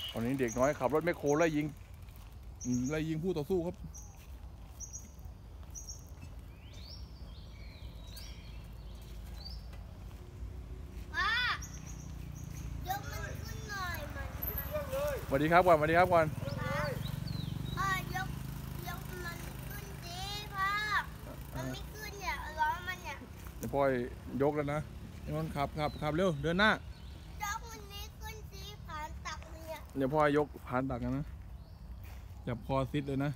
ตอนนี้เด็กน้อยขับรถแมคโครไล่ยิงผู้ต่อสู้ครับสวัสดีครับก่อนสวัสดีครับก่อนพ่อยกมันขึ้นสิพ่อมันไม่ขึ้นเนี่ยล้อมันเนี่ยเดี๋ยวพ่อยกแล้วนะนนท์ขับเร็วเดินหน้ายกมันนี้ขึ้นสิผ่านตักเนี่ยเดี๋ยวพ่อยกผ่านตักนะจับคอซิดเลยนะ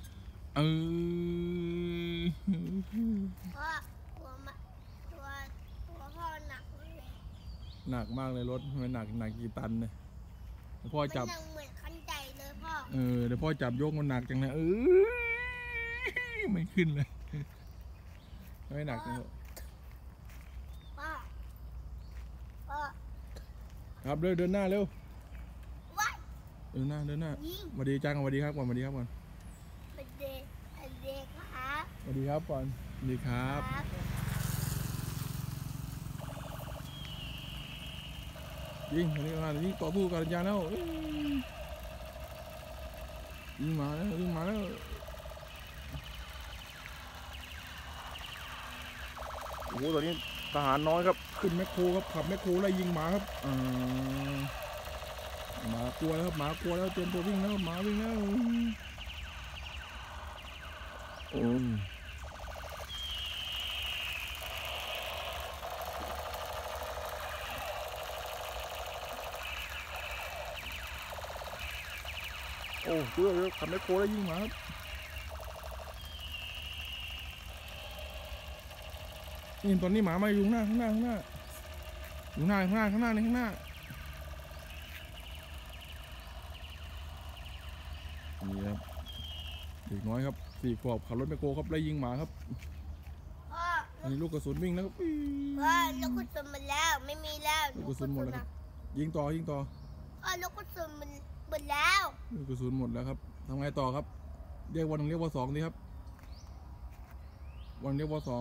พ่อตัวพ่อหนักเลยหนักมากเลยรถมันหนักกี่ตันเนี่ยพ่อจับเหมือนคันใหญ่เลยพ่อเดี๋ยวพ่อจับยกมันหนักจังเลยไม่ขึ้นเลยไม่หนักจังเลยพ่อครับเดินหน้าเร็วเดินหน้าสวัสดีจังสวัสดีครับก่อนสวัสดีครับก่อนสวัสดีครับสวัสดีครับก่อนสวัสดีครับยิงยิงต่อสู้กันยาแล้วยิงมาแล้วโอ้โหตอนนี้ทหารน้อยครับขึ้นแมคโครครับขับแมคโครไล่ยิงหมาครับหมากลัวแล้วครับหมากลัวแล้วเตรียมตัววิ่งแล้วหมาวิ่งแล้วโอ้เยอะขับแมคโครแล้วยิงหมาครับนี่ตอนนี้หมามาอยู่ข้างหน้านี่ครับเด็กน้อยครับ4 ขวบขับรถแมคโครครับไล่ยิงหมาครับอันนี้ลูกกระสุนวิ่งแล้วครับลูกกระสุนหมดแล้วไม่มีแล้วลูกกระสุนหมดแล้วยิงต่อลูกกระสุนหมดแล้วลูกกระสุนหมดแล้วครับทำไงต่อครับเรียกวัน 1เรียกวัน 2ดีครับวันเรียกวัน 2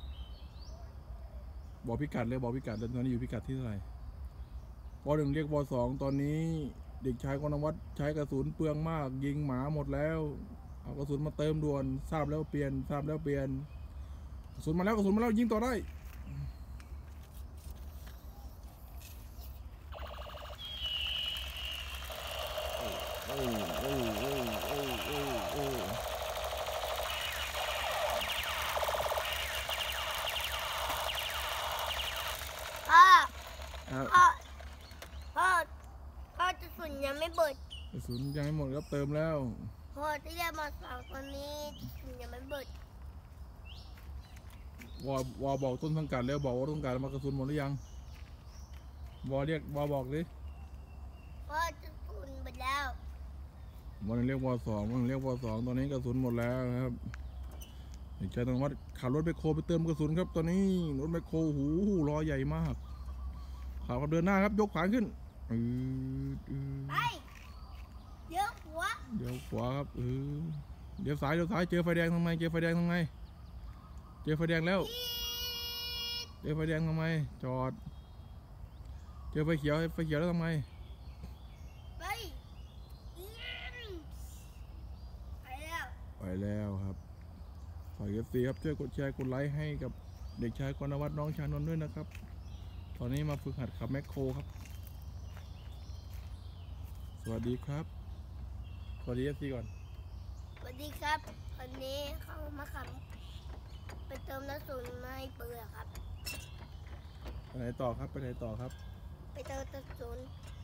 บอกพิกัดเลยตอนนี้อยู่พิกัดที่เท่าไหร่วัน 1เรียกวัน 2ตอนนี้เด็กชายกนวัฒน์ใช้กระสุนเปลืองมากยิงหมาหมดแล้วเอากระสุนมาเติมด่วนทราบแล้วเปลี่ยนกระสุนมาแล้วยิงต่อได้พ่อกระสุนยังไม่เบิดกระสุนยังไม่หมดครับเติมแล้วพ่อที่เรียกมา2ตอนนี้กระสุนยังไม่เบิดวอบอกต้นสังกัดแล้วบอกว่าต้นสังกัดมากระสุนหมดหรือยังวอบอกดิพ่อกระสุนหมดแล้ววัน 1เรียกวอ 2ตอนนี้กระสุนหมดแล้วครับเด็กชายธนวัฒน์ขับรถแมคโครไปเติมกระสุนครับตอนนี้รถแมคโครหูล้อใหญ่มากขับเดินหน้าครับยกขาขึ้นไปเดี๋ยวขวาครับเดี๋ยวซ้ายเจอไฟแดงทำไมเจอไฟแดงแล้วเจอไฟแดงทำไมจอดเจอไฟเขียวแล้วทำไมไปแล้วครับฝากFCครับช่วยกดแชร์กดไลค์ให้กับเด็กชายกนวัฒน์น้องชานนท์ด้วยนะครับตอนนี้มาฝึกหัดขับแมคโครครับสวัสดีครับสวัสดีFCก่อนสวัสดีครับวันนี้เขามาขับไปเติมน้ำสูงในเปลือกครับไปไหนต่อครับไปเติมน้ำสูง